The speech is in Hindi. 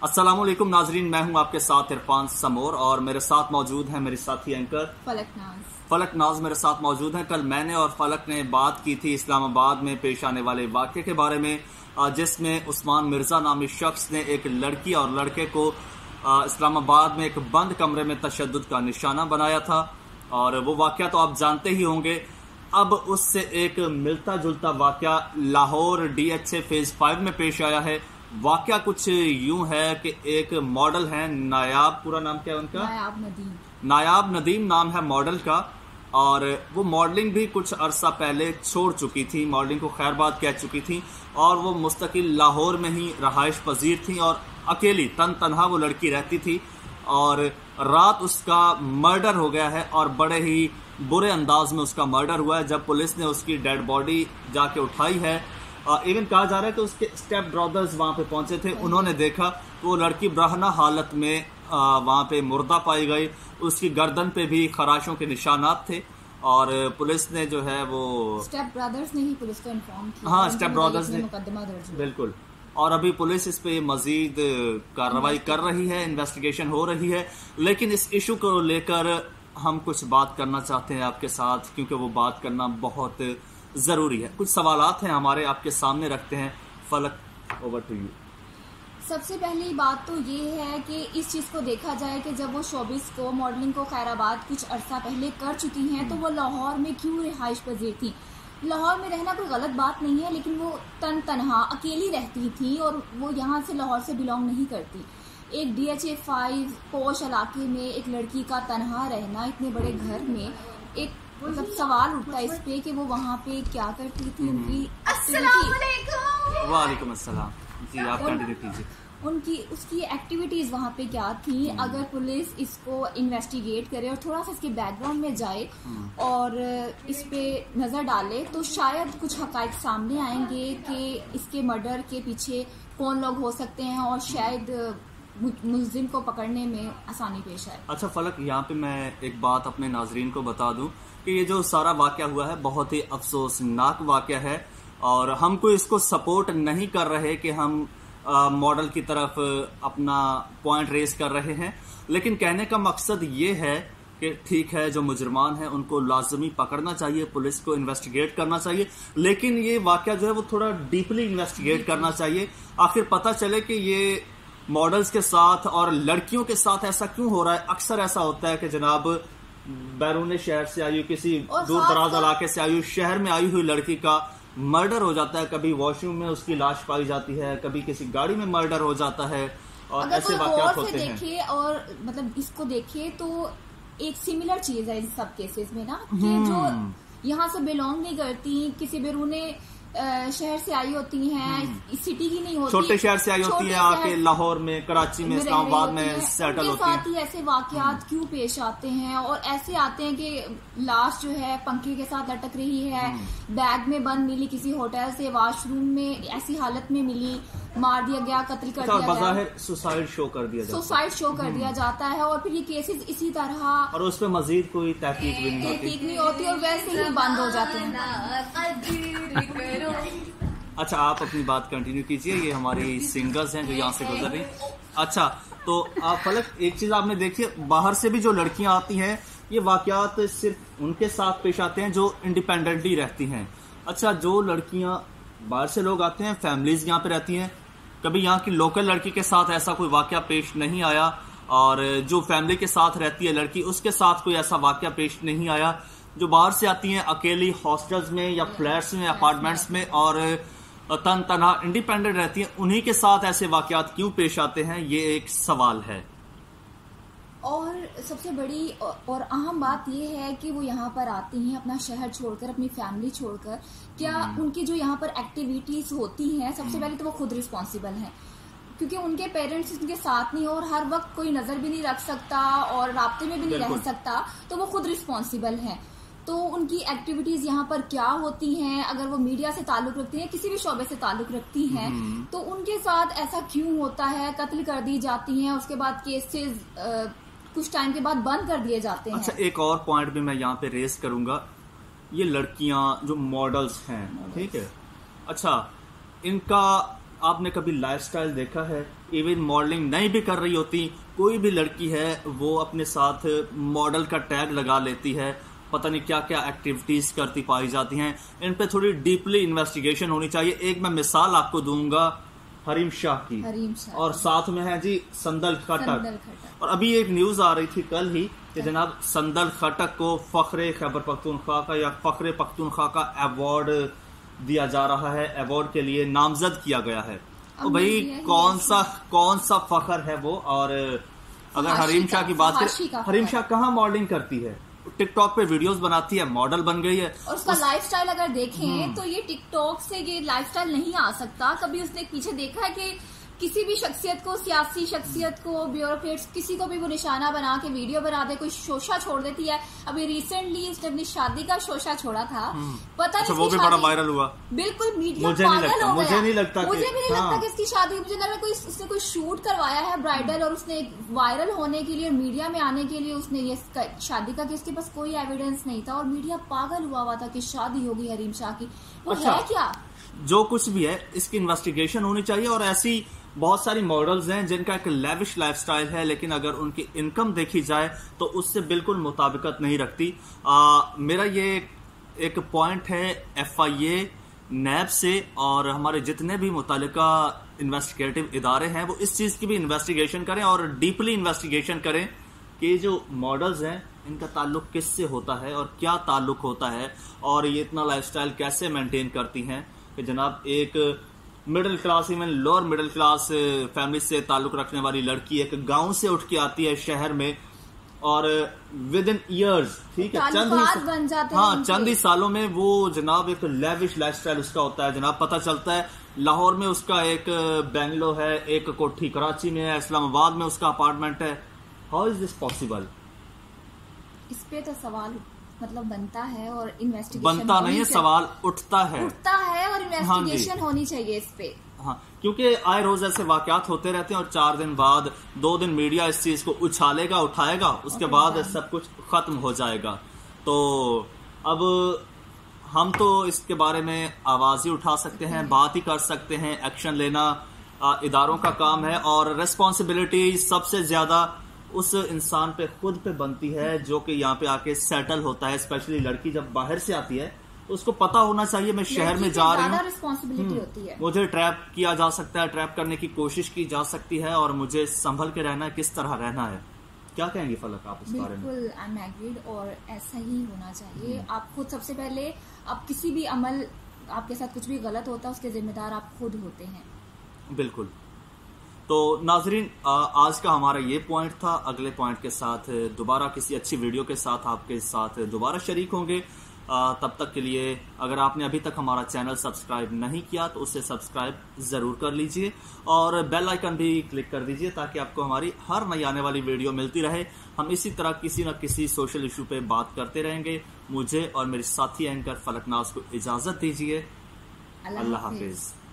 अस्सलामुअलैकुम नाजरीन, मैं हूं आपके साथ इरफान समोर और मेरे साथ मौजूद हैं मेरे साथी एंकर फलक नाज मेरे साथ मौजूद हैं। कल मैंने और फलक ने बात की थी इस्लामाबाद में पेश आने वाले वाक़े के बारे में, जिसमें उस्मान मिर्जा नामी शख्स ने एक लड़की और लड़के को इस्लामाबाद में एक बंद कमरे में तशद्दुद का निशाना बनाया था। और वो वाक़या तो आप जानते ही होंगे। अब उससे एक मिलता जुलता वाक़या लाहौर DHA फेज 5 में पेश आया है। वाक़या कुछ यूं है कि एक मॉडल है नायाब, पूरा नाम क्या है उनका? नायाब नदीम नाम है मॉडल का। और वो मॉडलिंग भी कुछ अरसा पहले छोड़ चुकी थी, मॉडलिंग को खैरबाद कह चुकी थी और वो मुस्तकिल लाहौर में ही रहाइश पजीर थी और अकेली तनहा वो लड़की रहती थी। और रात उसका मर्डर हो गया है और बड़े ही बुरे अंदाज में उसका मर्डर हुआ है। जब पुलिस ने उसकी डेड बॉडी जाके उठाई है, इवन कहा जा रहा है कि उसके स्टेप ब्रदर्स वहां पे पहुंचे थे, उन्होंने देखा तो वो लड़की ब्रहना हालत में वहां पे मुर्दा पाई गई। उसकी गर्दन पे भी खराशों के निशानात थे और पुलिस ने जो है वो स्टेप ब्रदर्स ने ही पुलिस को इन्फॉर्म किया। हाँ, स्टेप ब्रदर्स ने मुकदमा दर्ज हुआ। बिल्कुल। और अभी पुलिस इस पे मजीद कार्रवाई कर रही है, इन्वेस्टिगेशन हो रही है। लेकिन इस इशू को लेकर हम कुछ बात करना चाहते हैं आपके साथ, क्योंकि वो बात करना बहुत जरूरी है। कुछ सवालात हैं हमारे, आपके सामने रखते हैं। फलक, ओवर टू यू। सबसे पहली बात तो ये है कि इस चीज़ को देखा जाए कि जब वो शोबिस को मॉडलिंग को खैराबाद कुछ अरसा पहले कर चुकी हैं तो वो लाहौर में क्यों रिहाइश पजीर थी। लाहौर में रहना कोई गलत बात नहीं है, लेकिन वो तनहा अकेली रहती थी और वो यहाँ से लाहौर से बिलोंग नहीं करती। एक DHA 5 पोश इलाके में एक लड़की का तनहा रहना इतने बड़े घर में, एक मतलब सवाल उठता है इस पे कि वो वहाँ पे क्या करती थी। उनकी वालेकुम अस्सलाम जी, आप कंटिन्यू कीजिए। उनकी उसकी एक्टिविटीज वहाँ पे क्या थी। अगर पुलिस इसको इन्वेस्टिगेट करे और थोड़ा सा इसके बैकग्राउंड में जाए और इस पे नजर डाले तो शायद कुछ हकाइक सामने आएंगे कि इसके मर्डर के पीछे कौन लोग हो सकते हैं और शायद मुलजिम को पकड़ने में आसानी पेश आए। अच्छा फलक, यहाँ पे मैं एक बात अपने नाजरीन को बता दूं कि ये जो सारा वाकया हुआ है बहुत ही अफसोसनाक वाकया है और हम कोई इसको सपोर्ट नहीं कर रहे कि हम मॉडल की तरफ अपना पॉइंट रेस कर रहे हैं। लेकिन कहने का मकसद ये है कि ठीक है, जो मुजरमान हैं उनको लाजमी पकड़ना चाहिए, पुलिस को इन्वेस्टिगेट करना चाहिए, लेकिन ये वाकया जो है वो थोड़ा डीपली इन्वेस्टिगेट करना चाहिए। आखिर पता चले कि ये मॉडल्स के साथ और लड़कियों के साथ ऐसा क्यों हो रहा है। अक्सर ऐसा होता है कि जनाब बैरून शहर से आई हुई, किसी दूर दराज इलाके से आई हुई, शहर में आई हुई लड़की का मर्डर हो जाता है। कभी वॉशरूम में उसकी लाश पाई जाती है, कभी किसी गाड़ी में मर्डर हो जाता है और ऐसे वाक़यात होते हैं। देखे और मतलब इसको देखे तो एक सिमिलर चीज है इन सब केसेस में ना, कि जो यहाँ से बिलोंग नहीं करती, किसी बैरूने शहर से आई होती हैं, सिटी की नहीं होती, छोटे शहर से आई होती है, आके लाहौर में, कराची में, इस्लामाबाद में सेटल होती है। साथ ही ऐसे वाकयात क्यों पेश आते हैं और ऐसे आते हैं कि लाश जो है पंखे के साथ लटक रही है, बैग में बंद मिली किसी होटल से, वॉशरूम में ऐसी हालत में मिली, मार दिया गया, कत्ल कर दिया गया, बज़ाहिर सुसाइड शो कर दिया जाता है। और फिर ये केसेस इसी तरह और उस पर मजीद कोई तहकीक नहीं होती और वैसे ही बंद हो जाते हैं। अच्छा, आप अपनी बात कंटिन्यू कीजिए। ये हमारी सिंगर्स हैं जो यहाँ से गुजर रही। अच्छा, तो आप फलक, एक चीज आपने देखी, बाहर से भी जो लड़कियां आती हैं ये वाकयात सिर्फ उनके साथ पेश आते हैं जो इंडिपेंडेंटली रहती हैं। अच्छा, जो लड़कियां बाहर से लोग आते हैं, फैमिलीज यहाँ पे रहती हैं, कभी यहाँ की लोकल लड़की के साथ ऐसा कोई वाकया पेश नहीं आया और जो फैमिली के साथ रहती है लड़की, उसके साथ कोई ऐसा वाकया पेश नहीं आया। जो बाहर से आती हैं अकेली हॉस्टल्स में या फ्लैट्स में, अपार्टमेंट्स में और तनहा इंडिपेंडेंट रहती हैं, उन्हीं के साथ ऐसे वाकयात क्यों पेश आते हैं, ये एक सवाल है। और सबसे बड़ी और अहम बात यह है कि वो यहाँ पर आती हैं अपना शहर छोड़कर, अपनी फैमिली छोड़कर। क्या उनकी जो यहाँ पर एक्टिविटीज होती हैं, सबसे पहले तो वो खुद रिस्पॉन्सिबल हैं, क्योंकि उनके पेरेंट्स उनके साथ नहीं, और हर वक्त कोई नजर भी नहीं रख सकता और राब्ते में भी नहीं रह सकता, तो वो खुद रिस्पॉन्सिबल हैं। तो उनकी एक्टिविटीज यहाँ पर क्या होती हैं, अगर वो मीडिया से ताल्लुक रखती हैं, किसी भी शोबे से ताल्लुक रखती हैं, तो उनके साथ ऐसा क्यों होता है, कत्ल कर दी जाती हैं, उसके बाद केसेस कुछ टाइम के बाद बंद कर दिए जाते हैं। अच्छा, एक और पॉइंट भी मैं यहाँ पे रेस करूंगा। ये लड़कियां जो मॉडल्स हैं, ठीक है, अच्छा, इनका आपने कभी लाइफस्टाइल देखा है? इवन मॉडलिंग नहीं भी कर रही होती, कोई भी लड़की है वो अपने साथ मॉडल का टैग लगा लेती है, पता नहीं क्या क्या एक्टिविटीज करती पाई जाती हैं। इन पे थोड़ी डीपली इन्वेस्टिगेशन होनी चाहिए। एक मैं मिसाल आपको दूंगा हरीम शाह की, और साथ में है जी संदल खटक। और अभी एक न्यूज आ रही थी कल ही कि जनाब संदल खटक को फख्रे खैबर पख्तूनख्वा का या फख्रे पख्तूनख्वा का अवार्ड दिया जा रहा है, अवार्ड के लिए नामजद किया गया है। तो भाई कौन सा फख्र है वो। और अगर हरीम शाह की बात करें, हरीम शाह कहाँ मॉडलिंग करती है? टिकटॉक पे वीडियोस बनाती है, मॉडल बन गई है। और उसका लाइफस्टाइल अगर देखें तो ये टिकटॉक से ये लाइफस्टाइल नहीं आ सकता। कभी उसने पीछे देखा है कि किसी भी शख्सियत को, सियासी शख्सियत को, ब्यूरोक्रेट्स, किसी को भी वो निशाना बना के वीडियो बना दे, कोई शोशा छोड़ देती है। अभी रिसेंटली उसने अपनी शादी का शोशा छोड़ा था, पता नहीं वो भी बड़ा वायरल हुआ। बिल्कुल मीडिया पागल हो गया। मुझे नहीं लगता कि इसकी शादी, मुझे लग रहा है उसने कोई शूट करवाया है ब्राइडल, और उसने वायरल होने के लिए, मीडिया में आने के लिए उसने ये शादी का, कि उसके पास कोई एविडेंस नहीं था और मीडिया पागल हुआ था कि शादी होगी हरीम शाह की। वो है क्या? जो कुछ भी है इसकी इन्वेस्टिगेशन होनी चाहिए। और ऐसी बहुत सारी मॉडल्स हैं जिनका एक लेविश लाइफस्टाइल है, लेकिन अगर उनकी इनकम देखी जाए तो उससे बिल्कुल मुताबिकत नहीं रखती। मेरा ये एक पॉइंट है FIA, नैब से और हमारे जितने भी मुतालिका इन्वेस्टिगेटिव इदारे हैं वो इस चीज की भी इन्वेस्टिगेशन करें और डीपली इन्वेस्टिगेशन करें कि जो मॉडल्स हैं इनका ताल्लुक किससे होता है और क्या ताल्लुक होता है, और ये इतना लाइफस्टाइल कैसे मेंटेन करती हैं कि जनाब एक middle class, even lower middle class family से ताल्लुक रखने वाली लड़की एक गांव से उठ के आती है शहर में, और विद इन ईयर्स, ठीक है, चंद ही सालों में वो जनाब एक लेविश लाइफस्टाइल उसका होता है। जनाब पता चलता है लाहौर में उसका एक बेंगलो है, एक कोठी कराची में है, इस्लामाबाद में उसका अपार्टमेंट है। How is this possible? इस पे तो सवाल मतलब बनता है, और इन्वेस्टिगेशन बनता नहीं है, सवाल उठता है और इन्वेस्टिगेशन होनी चाहिए इस पे। हाँ, क्योंकि आए रोज ऐसे वाकयात होते रहते हैं और 4 दिन बाद, 2 दिन मीडिया इस चीज को उछालेगा, उठाएगा, उसके बाद सब कुछ खत्म हो जाएगा। तो अब हम तो इसके बारे में आवाज ही उठा सकते हैं, बात ही कर सकते हैं। एक्शन लेना इदारों का काम है, और रिस्पॉन्सिबिलिटी सबसे ज्यादा उस इंसान पे खुद पे बनती है जो कि यहाँ पे आके सेटल होता है। स्पेशली लड़की जब बाहर से आती है तो उसको पता होना चाहिए मैं शहर में जा रही हूँ, रिस्पॉन्सिबिलिटी होती है, मुझे ट्रैप किया जा सकता है, ट्रैप करने की कोशिश की जा सकती है, और मुझे संभल के रहना है, किस तरह रहना है। क्या कहेंगे फलक आप इस बारे में? बिल्कुल आई एम एग्रीड, और ऐसा ही होना चाहिए। आप खुद सबसे पहले, आप किसी भी अमल, आपके साथ कुछ भी गलत होता है उसके जिम्मेदार आप खुद होते हैं। बिल्कुल। तो नाजरीन, आज का हमारा ये पॉइंट था। अगले पॉइंट के साथ दोबारा किसी अच्छी वीडियो के साथ आपके साथ दोबारा शरीक होंगे। तब तक के लिए अगर आपने अभी तक हमारा चैनल सब्सक्राइब नहीं किया तो उसे सब्सक्राइब जरूर कर लीजिए, और बेल आइकन भी क्लिक कर दीजिए ताकि आपको हमारी हर नई आने वाली वीडियो मिलती रहे। हम इसी तरह किसी न किसी सोशल इशू पे बात करते रहेंगे। मुझे और मेरे साथी एंकर फलकनाज को इजाजत दीजिए। अल्लाह हाफिज।